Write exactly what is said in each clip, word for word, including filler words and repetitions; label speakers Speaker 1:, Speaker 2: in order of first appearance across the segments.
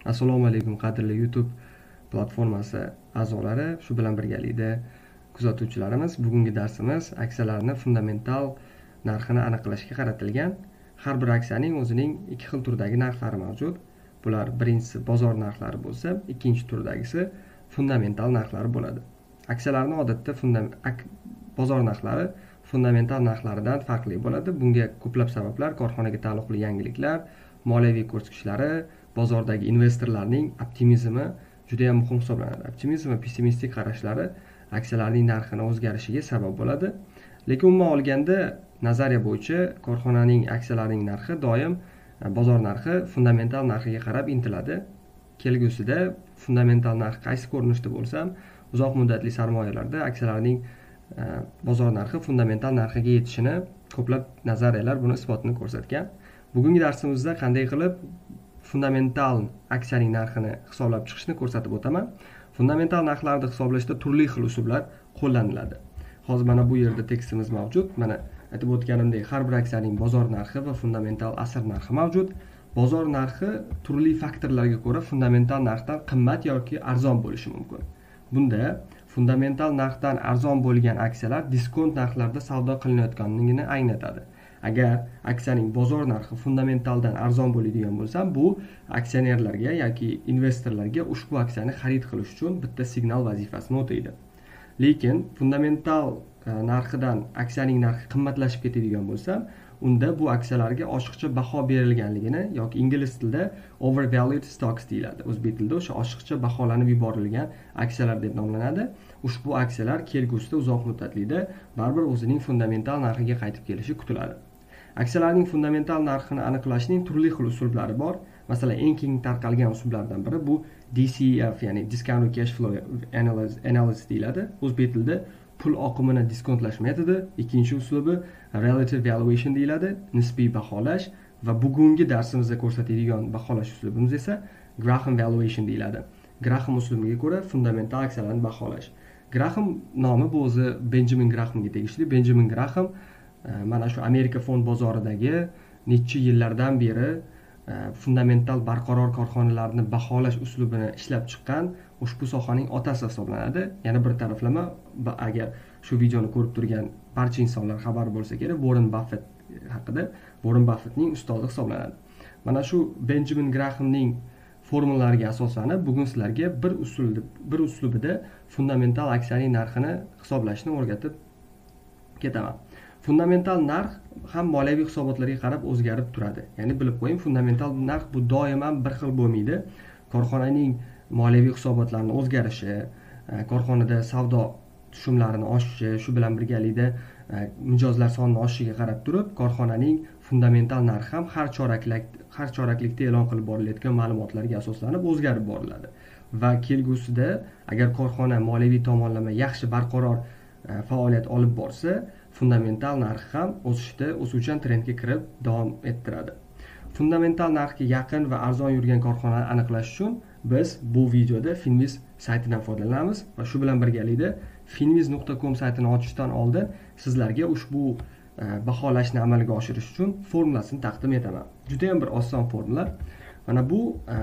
Speaker 1: Assalomu alaykum qadrli YouTube platformasi a'zolari, shu bilan birgalikda kuzatuvchilarimiz. Bugungi darsimiz aksiyalarni fundamental narxini aniqlashga qaratilgan. Har bir aksiyaning o'zining ikki xil turdagi narxlari mavjud. Bular birinchisi bozor narxlari bo'lsa, ikkinchi turdagisi fundamental narxlari bo'ladi. Aksiyalarni odatda bozor narxlari fundamental narxlaridan farqli bo'ladi. Bunga ko'plab sabablar: korxonaga taalluqli yangiliklar, moliyaviy ko'rsatkichlari, bozordagi investorlarning optimizmi juda ham muhim hisoblanadi. Optimizm va pessimistik qarashlari aksiyalarning narxini o'zgarishiga sabab bo'ladi. Lekin umuman olganda, nazariya bo'yicha korxonaning aksiyalarining narxi doim bozor narxi fundamental narxiga qarab intiladi. Kelgusida fundamental narx qaysi ko'rinishda bo'lsa ham, uzoq muddatli sarmoyalarda aksiyalarning bozor narxi fundamental narxiga yetishini ko'plab nazariyalar buni isbotini ko'rsatgan. Bugungi darsimizda qanday qilib fundamental aksiyaning narxini hisoblab chiqishni ko'rsatib o'taman. Fundamental narxlarni hisoblashda turli xil usullar qo'llaniladi. Hozir mana bu yerda tekstimiz mavjud. Mana aytib o'tganimdek, har bir aksiyaning bozor narxi va fundamental asr narxi mavjud. Bozor narxi turli faktorlarga ko'ra fundamental narxdan qimmat yoki arzon bo'lishi mumkin. Bunda fundamental narxdan arzon bo'lgan aksiyalar diskont narxlarda savdo qilinayotganligini anglatadi. Agar aksiyaning bozor narxi fundamentaldan arzon bo'ladigan bo'lsa, bu aksionerlarga yoki investorlarga ushbu aksiyani xarid qilish uchun bitta signal vazifasini o'taydi. Lekin fundamental narxidan aksiyaning narxi qimmatlashib ketadigan bo'lsa, unda bu aksiyalarga oshiqcha baho berilganligini yoki ingliz tilida overvalued stocks deyiladi. O'zbek tilida o'sha oshiqcha baholanib yuborilgan aksiyalar deb nomlanadi. Ushbu aksiyalar kelgusida uzoq muddatlikda baribir o'zining fundamental narxiga qaytib kelishi kutiladi. Aksiyalarning fundamental narxini aniqlashning turli xil usullari bor. Masalan, eng keng tarqalgan usullardan biri bu D C F, ya'ni discounted cash flow analysis deyiladi. O'zbek tilida pul oqimini diskontlash metodi. Ikkinchi uslubi relative valuation deyiladi, nisbiy baholash, va bugungi darsimizda ko'rsatadigan baholash uslubimiz esa Graham valuation deyiladi. Graham uslubiga ko'ra fundamental aksiyalarni baholash. Graham nomi bu o'zi Benjamin Grahamga tegishli. Benjamin Graham mana shu Amerika fond bozoridagi necha yillardan beri fundamental barqaror korxonalarni baholash uslubini ishlab chiqqan ushbu sohaning otasi hisoblanadi. Yana bir taraflama, agar shu videoni ko'rib turgan barcha insonlar xabar bo'lsa kerak, Warren Buffett haqida. Warren Buffettning ustozi hisoblanadi. Mana shu Benjamin Grahamning formulalariga asoslanib, bugun sizlarga bir usul bir uslubida fundamental aksiyaning narxini hisoblashni o'rgatib ketaman. Fundamental narx ham moliyaviy hisobotlarga qarab o'zgarib turadi. Ya'ni bilib qo'ying, fundamental narx bu doimo bir xil bo'lmaydi. Korxonaning moliyaviy hisobotlarini o'zgarishi, korxonada savdo tushumlarini oshishi, shu bilan birgalikda mijozlar sonining oshishiga qarab turib, korxonaning fundamental narxi ham har choraklik har choraklikda e'lon qilib borilayotgan ma'lumotlarga asoslanib o'zgarib boriladi. Va kelgusida agar korxona moliyaviy tomonlama yaxshi barqaror faoliyat olib borsa, fundamental narxi ham o'sishda o'suvchan trendga kirib davom ettiradi. Fundamental narxga yaqin va arzon yurgan korxonani aniqlash uchun biz bu videoda Finviz saytidan foydalanamiz va shu bilan birgalikda finviz nuqta com saytini ochishdan oldin sizlarga ushbu baholashni amalga oshirish uchun formulasini taqdim etaman. Juda ham bir oson formula. Mana bu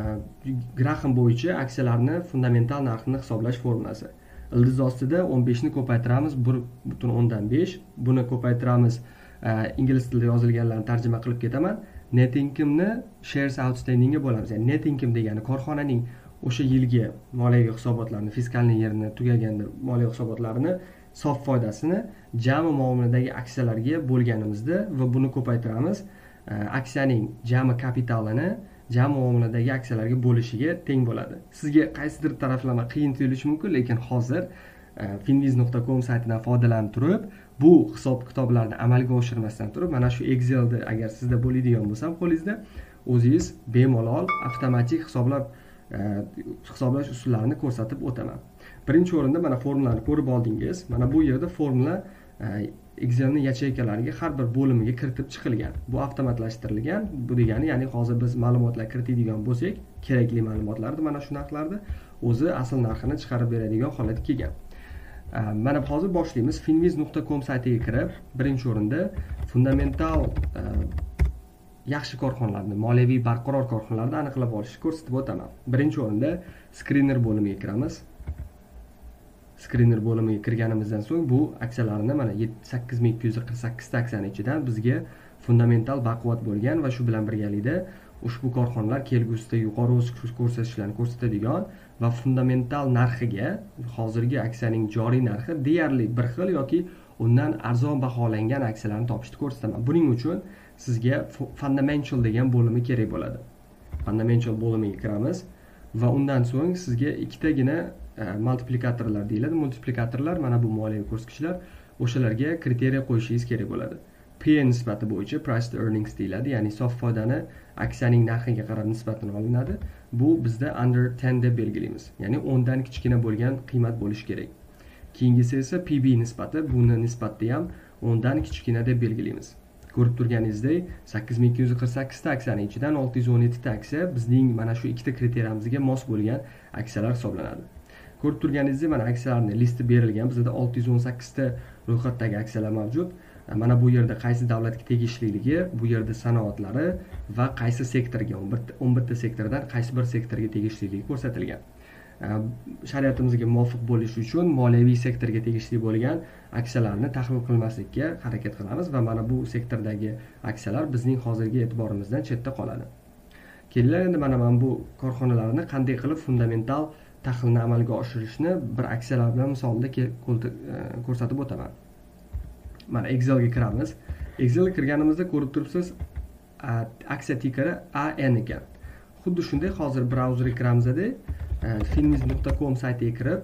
Speaker 1: Graham bo'yicha aksiyalarni fundamental narxini hisoblash formulasi. Ildiz ostida o'n beshni ko'paytiramiz bir butun o'ndan besh. Buni ko'paytiramiz, ingliz tilida yozilganlarni tarjima qilib ketaman. Net income'ni shares outstandingga bo'lamiz. Ya'ni net income degani korxonaning o'sha yilgi moliyaviy hisobotlarini, fiskalniy yerini tugaganda moliyaviy hisobotlarini, sof foydasini jami muomaladagi aksiyalarga bo'lganimizda va buni ko'paytiramiz aksiyaning jami kapitalini jami muomaladagi aksiyalarga bo'lishiga teng bo'ladi. Sizga qaysidir taraflama qiyin tuyulishi mumkin, lekin hozir finviz nuqta com saytidan foydalanib turib, bu hisob kitoblarni amalga oshirmasdan turib, mana shu Excel'da agar sizda bo'ladigan bo'lsa ham qo'lingizda, o'zingiz bemalol avtomatik hisoblab hisoblash usullarini ko'rsatib o'taman. Birinchi o'rinda mana formulani ko'rib oldingiz. Mana bu yerda formula Excel'ning yacheykalariga har bir bo'limiga kiritib chiqilgan. Bu avtomatlashtirilgan. Bu degani, ya'ni hozir biz ma'lumotlar kiritadigan bo'lsak, kerakli ma'lumotlarni mana shu narxlarda o'zi asl narxini chiqarib beradigan holatga kelgan. Mana hozir boshlaymiz. finviz nuqta com saytiga kirib, birinchi o'rinda fundamental yaxshi korxonalarni, moliyaviy barqaror korxonalarni aniqlab olishni ko'rsatib o'taman. Birinchi o'rinda skriner bo'limiga kiramiz. Skriner bo'limiga kirganimizdan so'ng bu aksiyalarni mana sakkiz ming ikki yuz qirq sakkiz ta aksiyani ichidan bizga fundamental baquvvat bo'lgan va shu bilan birgalikda ushbu korxonalar kelgusida yuqori o'sish ko'rsatkichlarni ko'rsatadigan va fundamental narxiga, hozirgi aksiyaning joriy narxi deyarli bir xil yoki undan arzon baholangan aksiyalarni topishni ko'rsataman. Buning uchun sizga fundamental degan bo'limi kerak bo'ladi. Fundamental bo'limiga kiramiz va undan so'ng sizga ikkitagina multiplikatorlar deyiladi. Multiplikatorlar mana bu moliyaviy ko'rsatkichlar, o'shalarga kriteriya qo'yishingiz kerak bo'ladi. P nisbati bo'yicha price to earnings deyiladi, ya'ni sof foydani aksiyaning narxiga qarab nisbatini olinadi. Bu bizda under ten deb belgilaymiz, ya'ni o'n dan kichkina bo'lgan qiymat bo'lishi kerak. Keyingisi esa P B nisbati, buni nisbatda ham o'n dan kichkina deb belgilaymiz. Ko'rib turganingizdek, sakkiz ming ikki yuz qirq sakkiz ta aksiyaning ichidan olti yuz o'n yetti ta aksiya bizning mana shu ikkita kriteriyamizga mos bo'lgan aksiyalar hisoblanadi. Ko'rib turganingizdek, mana aksiyalarning listi berilgan. Bizda olti yuz o'n sakkiz ta ro'yxatdagi aksiyalar mavjud. Mana bu yerda qaysi davlatga tegishliligi, bu yerda sanoatlari va qaysi sektorga, o'n bir ta sektordan qaysi bir sektorga tegishliligi ko'rsatilgan. Shariatimizga muvofiq bo'lishi uchun moliyaviy sektorga tegishli bo'lgan aksiyalarni tahlil qilmaslikka harakat qilamiz va mana bu sektordagi aksiyalar bizning hozirgi e'tiborimizdan chetda qoladi. Kelinglar endi mana mana bu korxonalarni qanday qilib fundamental tahlilni amalga oshirishni bir aksiyalar bilan misolida ko'rsatib o'taman. Mana Excelga kiramiz. Excelga kirganimizda ko'rib turibsiz, aksiya tikeri A N ekan. Xuddi shunday hozir brauzerga kiramizda finmiz nuqta com saytiga kirib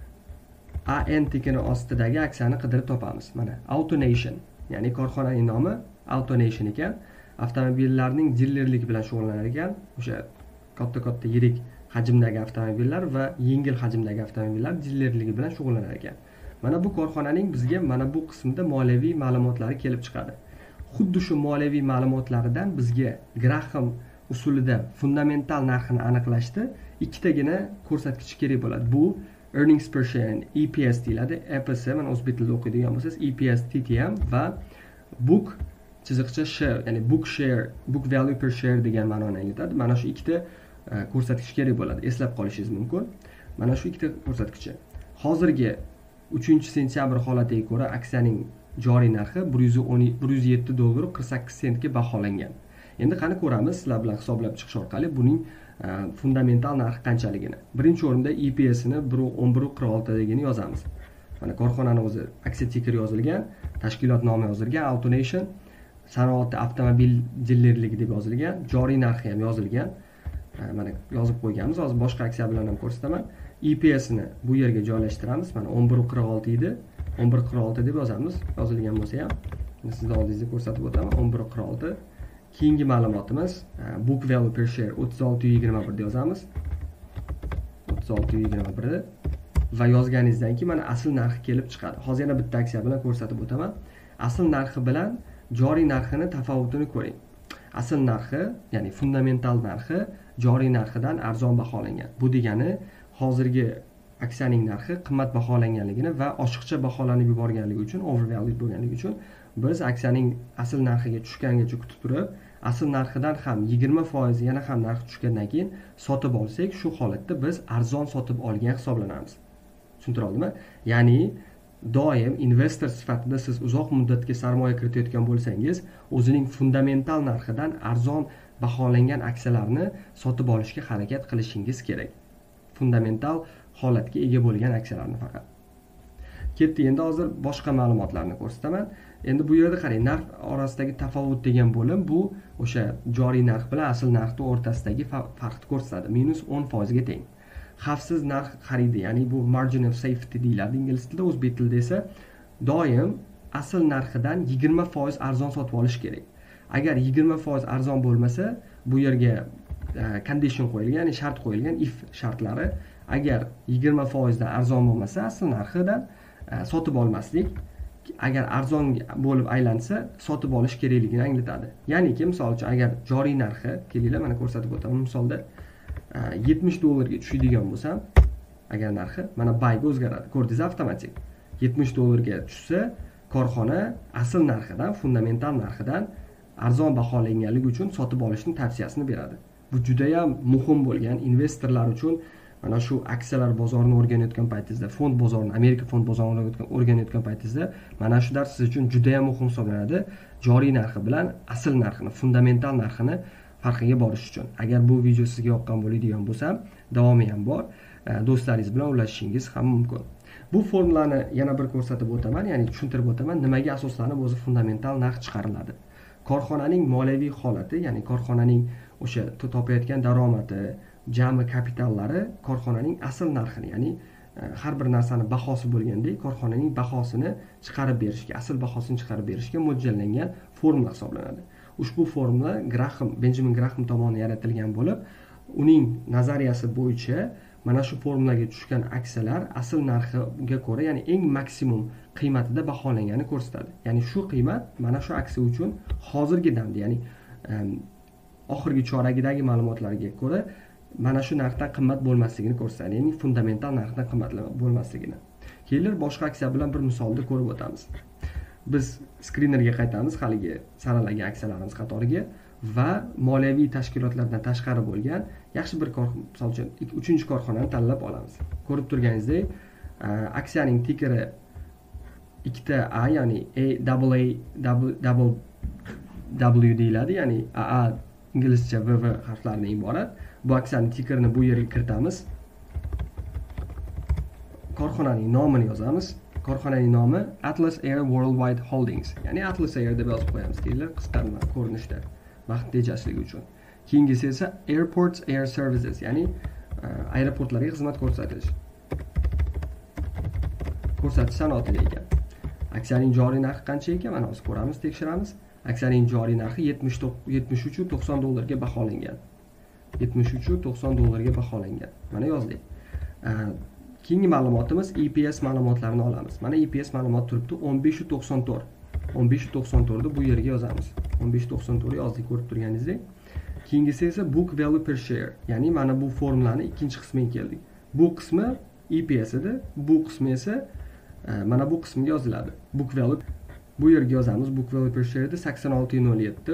Speaker 1: A N tikini ostidagi aksiyani qidirib topamiz. Mana AutoNation, ya'ni korxonaning nomi AutoNation ekan. Avtomobillarning dilerligi bilan shug'ullanar ekan. O'sha katta-katta yirik hajmdagi avtomobillar va yengil hajmdagi avtomobillar dilerligi bilan shug'ullanar ekan. Mana bu korxonaning bizga mana bu qismda moliyaviy ma'lumotlari kelib chiqadi. Xuddi shu moliyaviy ma'lumotlaridan bizga Graham usulida fundamental narxini aniqlashda ikkitagina ko'rsatkich kerak bo'ladi. Bu earnings per share, E P S deyiladi. E P S, mana o'zbek tilida o'qiydigan bo'lsangiz, E P S, T T M va book chiziqcha share, ya'ni book share, book value per share degan ma'noni anglatadi. Mana shu ikkita ko'rsatkich kerak bo'ladi. Eslab qolishingiz mumkin. Mana shu ikkita ko'rsatkichi. Hozirgi uchinchi sentyabr holatiga ko'ra aksiyaning joriy narxi bir yuz yetti dollar qirq sakkiz sentga baholangan. Endi qani ko'ramiz sizlar bilan hisoblab chiqish orqali buning fundamental narxi qanchaligini. Birinchi o'rinda E P S ni o'n bir qirq olti degani yozamiz. Mana korxonaning o'zi aksiya tikeri yozilgan, tashkilot nomi yozilgan, AutoNation, sanoat avtomobil dilerligi deb yozilgan, joriy narxi ham yozilgan. Mana yozib qo'yganmiz. Hozir boshqa aksiya bilan ham ko'rsataman. E P S ni bu yerga joylashtiramiz. Mana o'n bir qirq olti edi. o'n bir qirq olti deb yozamiz. Yozilgan bo'lsa ham sizning oldingizda ko'rsatib o'taman. o'n bir qirq olti. Keyingi ma'lumotimiz book value per share o'ttiz olti yigirma bir deb yozamiz. o'ttiz olti yigirma bir va yozganingizdan keyin mana asl narxi kelib chiqadi. Hozir yana bitta aksiya bilan ko'rsatib o'taman. Asl narxi bilan joriy narxini tafovutini ko'ring. Asl narxi, ya'ni fundamental narxi joriy narxidan arzon baholangan. Bu degani hozirgi aksiyaning narxi qimmat baholanganligini va oshiqcha baholanib yuborganligi uchun, overvalued bo'lganligi uchun biz aksiyaning asl narxiga tushgangacha kutib turib, asl narxidan ham yigirma foiz yana ham narx tushgandan keyin sotib olsak, shu holatda biz arzon sotib olgan hisoblanamiz. Tushuntira oldimmi? Ya'ni doim investor sifatida siz uzoq muddatga sarmoya kiritayotgan bo'lsangiz, o'zining fundamental narxidan arzon baholangan aksiyalarni sotib olishga harakat qilishingiz kerak. Fundamental holatga ega bo'lgan aksiyalarni faqat. Ketdi, endi hozir boshqa ma'lumotlarni ko'rsataman. Endi bu yerda qarang, narx orasidagi tafovut degan bo'lim bu o'sha joriy narx bilan asl narxning o'rtasidagi farqni ko'rsatadi. minus o'n foiz ga teng. Xavfsiz narx xaridi, ya'ni bu margin of safety deyiladi ingliz tilida, o'zbek tilida esa doim asl narxidan yigirma foiz arzon sotib olish kerak. Agar yigirma foiz arzon bo'lmasa, bu yerga condition qo'yilgan, ya'ni shart qo'yilgan, if shartlari. Agar yigirma foiz dan arzon bo'lmasa, asl narxidan sotib olmaslik, agar arzon bo'lib aylansa, sotib olish kerakligini anglatadi. Ya'niki, misol uchun, agar joriy narxi, kelinglar mana ko'rsatib o'taman, misolda yetmish dollarga tushadigan bo'lsam, agar narxi mana buyga o'zgaradi. Ko'rdingiz, avtomatik. yetmish dollarga tushsa, korxona asl narxidan, fundamental narxidan arzon baholanganligi uchun sotib olishni tavsiyasini beradi. Bu juda ham muhim bo'lgan investorlar uchun. Mana shu aksiyalar bozorini o'rganayotgan paytingizda, fond bozorini, Amerika fond bozorini o'rganayotgan paytingizda mana shu dars siz uchun juda ham muhim hisoblanadi. Joriy narxi bilan asl narxini, fundamental narxini farqiga borish uchun. Agar bu video sizga yoqqan bo'ladigan bo'lsa, davomi ham bor. Do'stlaringiz bilan ulashishingiz ham mumkin. Bu formulani yana bir ko'rsatib o'taman, ya'ni tushuntirib o'taman, nimaga asoslanib o'zi fundamental narx chiqariladi. Korxonaning moliyaviy holati, ya'ni korxonaning o'sha topayotgan daromadi, jami kapitallari korxonaning asl narxini, ya'ni har bir narsani bahosi bo'lgandek, korxonaning bahosini chiqarib berishga, asl bahosini chiqarib berishga mo'ljallangan formula hisoblanadi. Ushbu formula Graham, Benjamin Graham tomonidan yaratilgan bo'lib, uning nazariyasi bo'yicha mana shu formulaga tushgan aksiyalar asl narxiga ko'ra, ya'ni eng maksimum qiymatida baholangani ko'rsatadi. Ya'ni shu qiymat mana shu aksiya uchun hozirgi damda, ya'ni oxirgi choragidagi ma'lumotlarga ko'ra mana shu narxdan qimmat bo'lmasligini ko'rsatadi, ya'ni fundamental narxdan qimmat bo'lmasligini. Keyin boshqa aksiya bilan bir misolda ko'rib o'tamiz. Biz skrinerga qaytamiz, haligi saralagan aksiyalarimiz qatoriga va moliyaviy tashkilotlardan tashqari bo'lgan yaxshi bir korxona, misol uchun uchinchi korxonani tanlab olamiz. Ko'rib turganingizdek, aksiyaning tikeri ikkita A, ya'ni A double A double W deyiladi, ya'ni A A inglizcha V V harflaridan iborat. Bu aksiyaning tikerini bu yerga kiritamiz. Korxonaning nomini yozamiz. Korxonaning nomi Atlas Air Worldwide Holdings, ya'ni Atlas Air deb yozib qo'yamiz deyiladi qisqarma ko'rinishda, vaqt tejashligi uchun. Keyingisi esa Airports Air Services, ya'ni aeroportlarga xizmat ko'rsatish. Ko'rsatish sanoati ekan. Aksiyaning joriy narxi qancha ekan? Mana hozir ko'ramiz, tekshiramiz. Aksiyaning joriy narxi yetmish uch to'qson dollarga baholangan. yetmish uch to'qson dollarga baholangan. Mana yozdik. Keyingi ma'lumotimiz E P S ma'lumotlarini olamiz. Mana E P S ma'lumot turibdi o'n besh to'qson to'rt. o'n besh to'qson to'rt ni bu yerga yozamiz. o'n besh to'qson to'rt yozdik, ko'rib turganingizdek. Keyingisi esa book value per share, ya'ni mana bu formulani ikkinchi qismiga keldik. Bu qismi E P S edi, bu qismi esa mana bu qismga yoziladi. Book value, bu yerga yozamiz. Book value per share edi sakson olti nol yetti.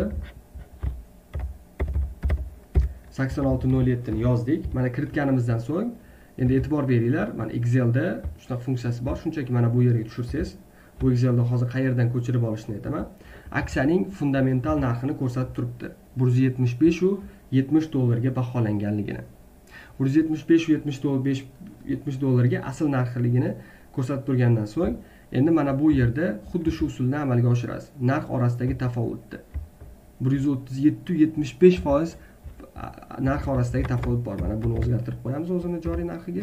Speaker 1: sakson olti nol yetti ni yozdik. Mana kiritganimizdan so'ng endi e'tibor beringlar, mana Excelda shunaqa funksiyasi bor, shunchaki mana bu yerga tushirsangiz, bu Excelda hozir qayerdan ko'chirib olishni aytaman. Aksiyaning fundamental narxini ko'rsatib turibdi. bir yuz yetmish besh u yetmish dollarga baholanganligini. bir yuz yetmish besh u yetmish dollarga asl narxligini ko'rsatib turgandan so'ng, endi mana bu yerda xuddi shu usulni amalga oshirasiz. Narx orasidagi tafovutni bir yuz o'ttiz yetti u yetmish besh foiz narx orasidagi tafovut bor. Mana buni o'zgartirib qo'yamiz o'zini joriy narxiga.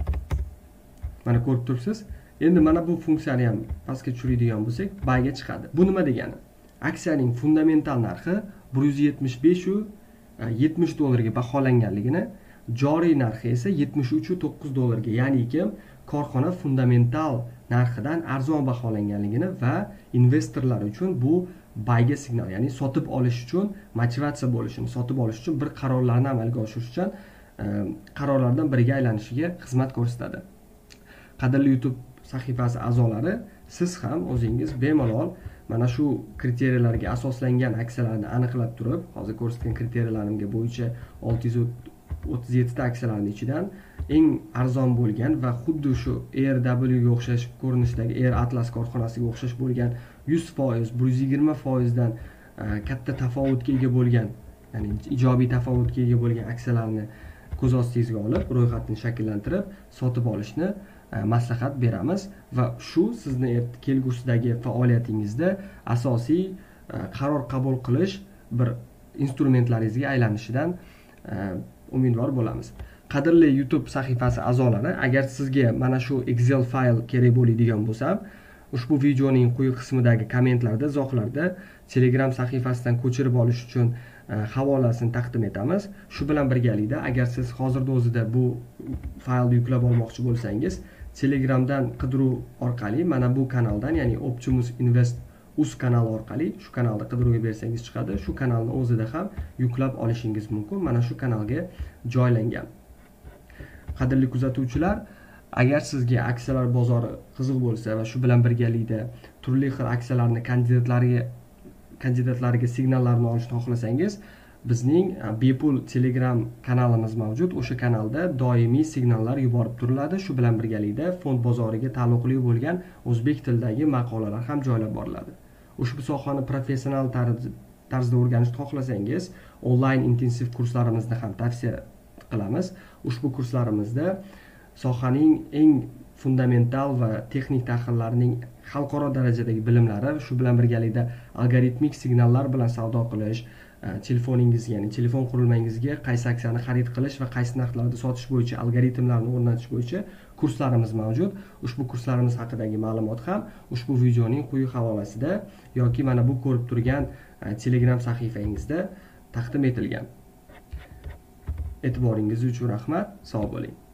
Speaker 1: Mana ko'rib turibsiz. Endi mana bu funksiyani ham pastga tushiradigan bo'lsak, bayga chiqadi. Bu nima degani? Aksiyaning fundamental narxi bir yuz yetmish besh u yetmish dollarga baholanganligini, joriy narxi esa yetmish uch u to'qqiz dollarga, ya'ni kim korxona fundamental narxidan arzon baholanganligini va investorlar uchun bu bayga signal, ya'ni sotib olish uchun motivatsiya bo'lishini, sotib olish uchun bir qarorlarni amalga oshirish uchun qarorlardan biriga aylanishiga xizmat ko'rsatadi. Qadrli YouTube sahifasi a'zolari, siz ham o'zingiz bemalol mana shu kriteriyalarga asoslangan aksiyalarni aniqlab turib, hozir ko'rsatgan kriteriyalarga bo'yicha olti yuz o'ttiz yetti ta aksiyalarning ichidan eng arzon bo'lgan va xuddi shu Air W ga o'xshash ko'rinishdagi Air Atlas korxonasiga o'xshash bo'lgan yuz foiz, bir yuz yigirma foiz dan katta tafovutga ega bo'lgan, ya'ni ijobiy tafovutga ega bo'lgan aksiyalarni ko'z ostingizga olib, ro'yxatni shakllantirib, sotib olishni maslahat beramiz va shu sizni kelgusidagi faoliyatingizda asosiy qaror qabul qilish bir instrumentlaringizga aylanishidan umidvor bo'lamiz. Qadrli YouTube sahifasi a'zolari, agar sizga mana shu Excel fayl kerak bo'ladigan bo'lsa, ushbu videoning quyi qismidagi kommentlarda, izohlarda Telegram sahifasidan ko'chirib olish uchun havolasini taqdim etamiz. Shu bilan birgalikda, agar siz hozirda o'zida bu faylni yuklab olmoqchi bo'lsangiz, Telegramdan qidiruv orqali mana bu kanaldan, ya'ni Optimus Invest uz kanali orqali shu kanalda qidiruvga bersangiz chiqadi. Shu kanalni o'zida ham yuklab olishingiz mumkin. Mana shu kanalga joylangan. Qadrli kuzatuvchilar, agar sizga aksiyalar bozori qiziq bo'lsa va shu bilan birgalikda turli xil aksiyalarni kandidatlariga kandidatlariga signallarni olishni xohlasangiz, bizning bepul Telegram kanalimiz mavjud. O'sha kanalda doimiy signallar yuborib turiladi. Shu bilan birgalikda fond bozoriga taalluqli bo'lgan o'zbek tilidagi maqolalar ham joylab boriladi. Ushbu sohani professional tarzda o'rganishni xohlasangiz, onlayn intensiv kurslarimizni ham tavsiya qilamiz. Ushbu kurslarimizda sohaning eng fundamental va texnik tahlillarining xalqaro darajadagi bilimlari, shu bilan birgalikda algoritmik signallar bilan savdo qilish, telefoningizga, ya'ni telefon qurilmangizga qaysi aksiyani xarid qilish va qaysi narxlarda sotish bo'yicha algoritmlarni o'rnatish bo'yicha kurslarimiz mavjud. Ushbu kurslarimiz haqidagi ma'lumot ham ushbu videoning quyi havolasida yoki mana bu ko'rib turgan Telegram sahifangizda taqdim etilgan. E'tiboringiz uchun rahmat. Sog' bo'ling.